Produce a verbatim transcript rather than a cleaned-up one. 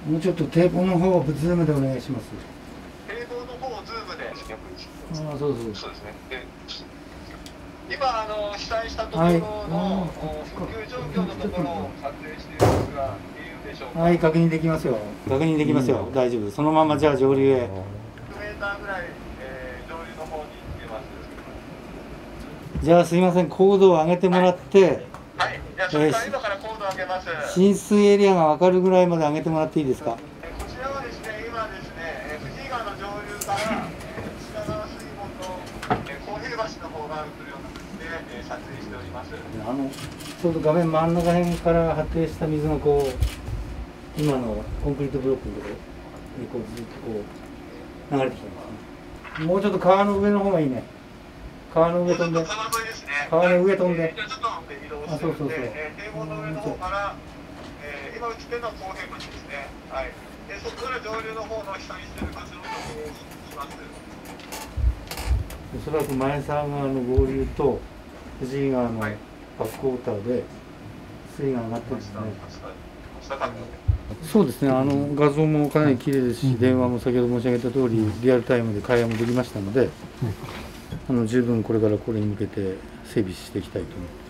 もうちょっと堤防の方をズームでお願いします。 堤防の方をズームで。 ああ、そうそう。 そうですね。で今あの被災したところの復旧状況のところを撮影していますが、いいでしょうか。 はい、確認できますよ。確認できますよ。うん、大丈夫。そのままじゃあ上流へ。 ひゃくメーターぐらい、えー、上流の方に行ってます。 じゃあすいません、高度を上げてもらって。はい。 はい、じゃあそれから今から高度を上げます。 浸水エリアが分かるぐらいまで上げてもらっていいですか。 こちらはですね、今ですね、藤井川の上流から、えー、品川水門の、えー、公平橋の方があるような感じで、えー、撮影しております。 あのちょうど画面真ん中辺から発生した水がこう今のコンクリートブロックのところにこうずっとこう流れてきてますね。もうちょっと川の上の方がいいね。川の上飛んで。 川沿いですね。 川の上飛んで。 じゃあちょっと移動してるんで、堤防の上の方から、えー、今映ってるのは公平橋ですね。はい。でそこから上流の方の被災している箇所のところをします。 おそらく前沢川の合流と藤井川のバックウォーターで水位が上がってるんですね。そうですね。あの画像もかなり綺麗ですし、電話も先ほど申し上げた通りリアルタイムで会話もできましたので、あの十分これからこれに向けて整備していきたいと思います。